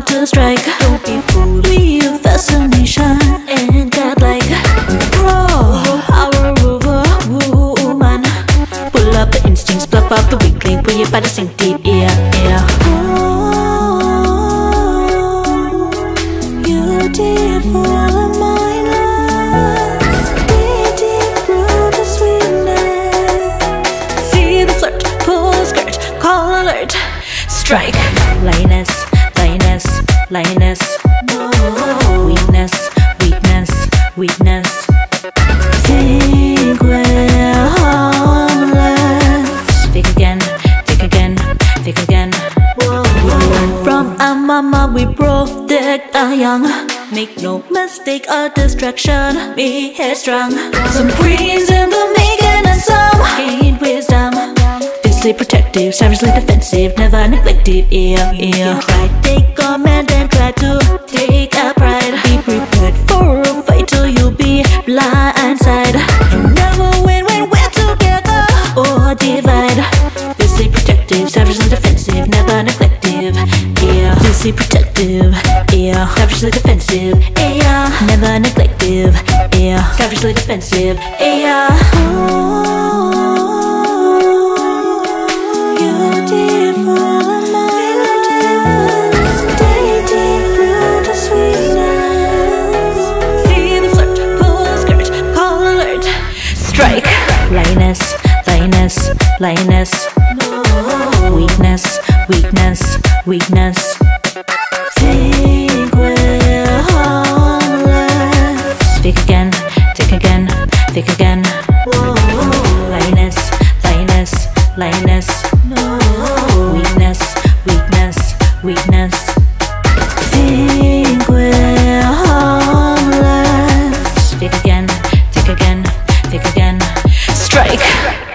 to strike. Don't be fooled with fascination and godlike. Raw, our woman. Pull up the instincts, pluck up the weakling. Put your body sink deep, yeah. You did full of mindless, deep through the sweetness. See the flirt, pull skirt, call alert, strike. Lioness, lioness, lioness. Weakness, weakness, weakness. Think we're harmless. Think again, think again, think again. From our mama we protect our young. Make no mistake, our distraction be headstrong. Some queens in the making and some gain wisdom. Fiercely protective, savagely defensive, never neglected, yeah. Try take command and try to take our pride. Be prepared for a fight till you be blindsided. You never win when we're together or divide. Fiercely protective, savagely defensive, never neglective, yeah. Fiercely protective, yeah. Savagely defensive, yeah. Never neglective, yeah. Savagely defensive, yeah. You did full of mindless, deep through the sweetness. See the flirt, pull skirt, call alert, strike. Lioness, lioness, lioness. Weakness, weakness, weakness. Think we're harmless. Think again, think again, think again. Lioness, lioness, lioness. Weakness, weakness, weakness. Think we're harmless. Think again, think again, think again. Strike.